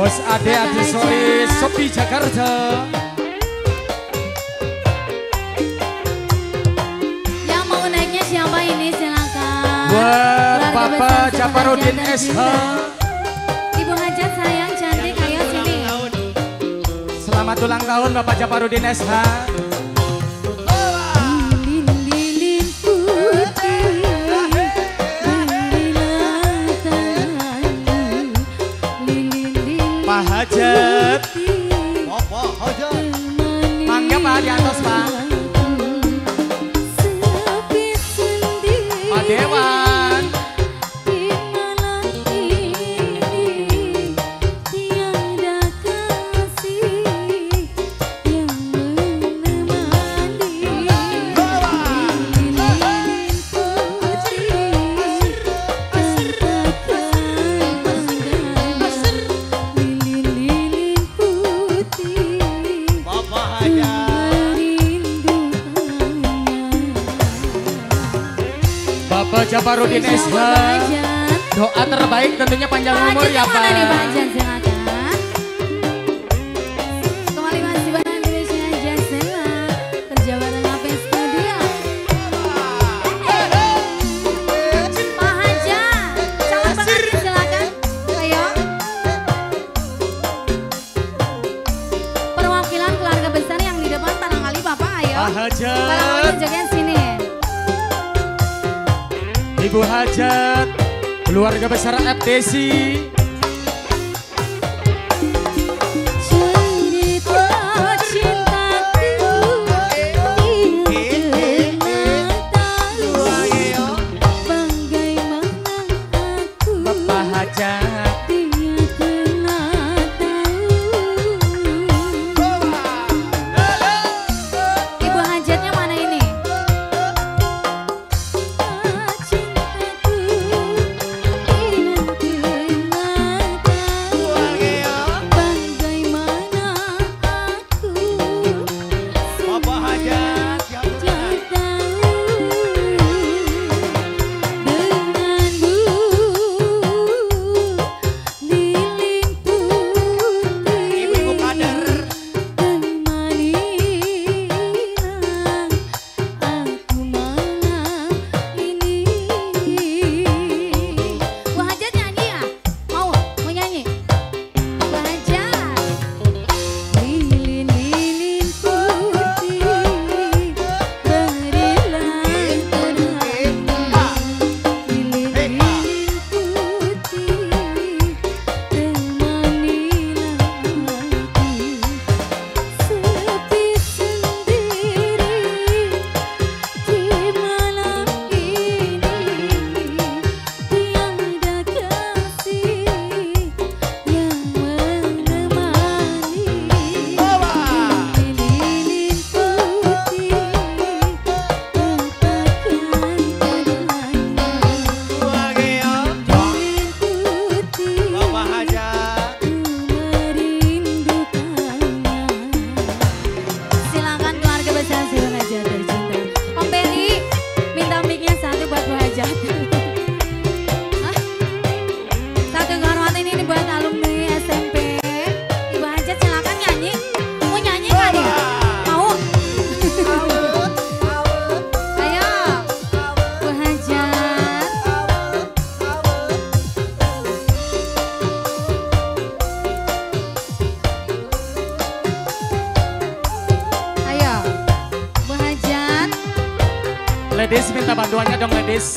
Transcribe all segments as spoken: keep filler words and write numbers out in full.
Bos Ade Adisori Sopi Jakarta. Yang mau naiknya siapa ini silakan. Buat Bapak Japarudin S H. Ibu Hajat sayang cantik ayo sini. Selamat ulang tahun Bapak Japarudin S H. Pak Hajat. Bapak Hajat. Mangga Pak di atas Pak. Pak Dewan. Bapak Japarudin S H. Doa terbaik tentunya panjang umur ya Pak. Kembali masih bareng Indonesia Jazz kerja bareng A P Studio. Pak Hajat, calon pengantin silakan. Ayo. Perwakilan keluarga besar yang di depan barangkali Bapak ayo. Pak Hajat. Barangkali joget sini. Ibu Hajat, keluarga besar F D C. Bapak Hajat. Ibu Hajatnya mana ini? Ladies minta bantuannya dong ladies.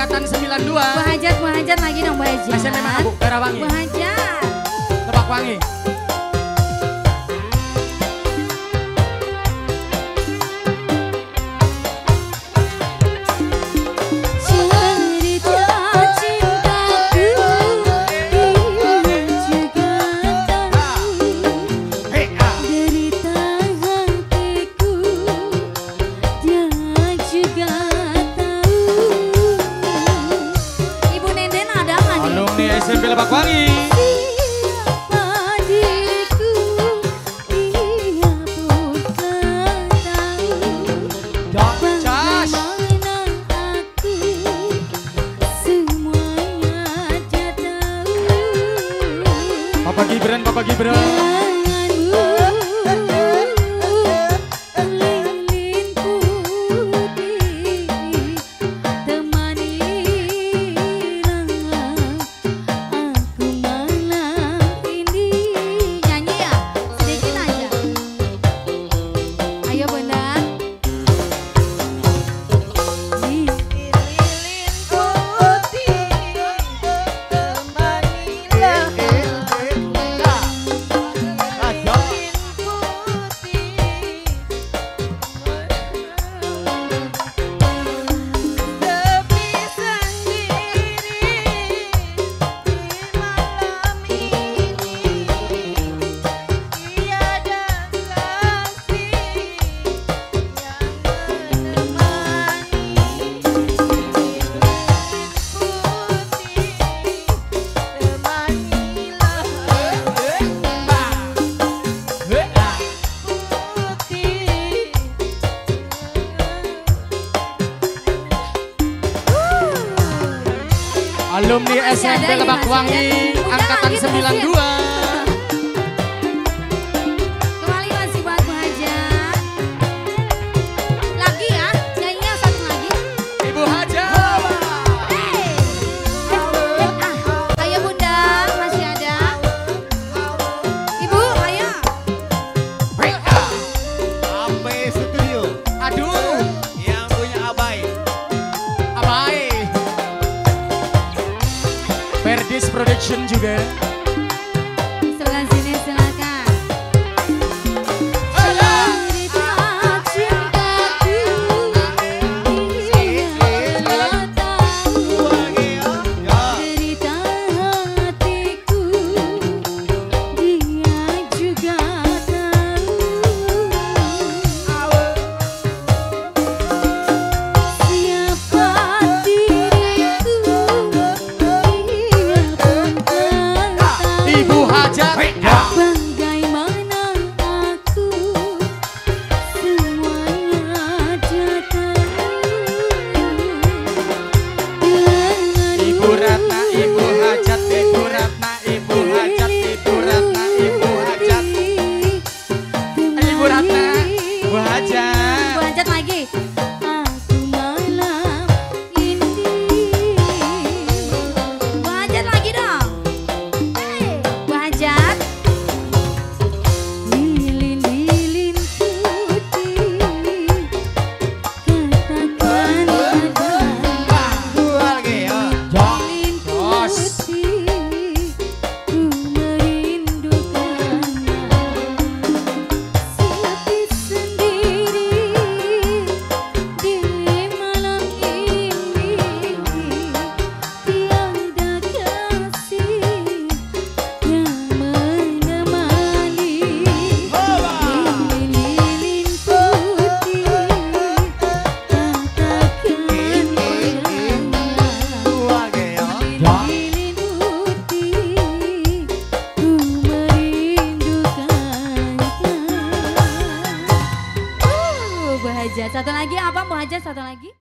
angkatan sembilan dua. Bu Hajat, Bu Hajat lagi dong Bu Hajat. S M M Abu Karawangi. Bu Hajat. Tebak Wangi. S M P Lebak Wangi. Papa Gibran, Papa Gibran. Alumni S M P Lebak Wangi angkatan sembilan dua. Kembali masih buat Bu Hajat. Lagi ya, nyanyinya satu lagi. Ibu Hajat. Hey. Ah, ayo Bunda, masih ada. Ibu, ayo. Sampai studio. Aduh, Yang punya Abai. Abai. Perdis Production juga. Sebelah sini silakan. Ibu Hajat. Bagaimana aku semuanya datang. Ibu Ratna, Ibu Hajat, Ibu Ratna, Ibu Hajat, Ibu Ratna, Ibu Hajat. Ibu Ratna, Bu Hajat. Bu Hajat lagi. Aku malam ini. Bu Hajat lagi dong. Hey, Bu Hajat. Lilin-lilin putih, katakan ada. Dua lagi ya. Lilin Jos. putih, ku merindukannya. Sepi sendiri di malam ini, tiada kasih yang menemani. Lilin-lilin putih, katakan padanya. Dua lagi ya. Lilin putih, ku merindukannya. Uh, Bu Hajat, satu lagi apa Bu Hajat? Satu lagi.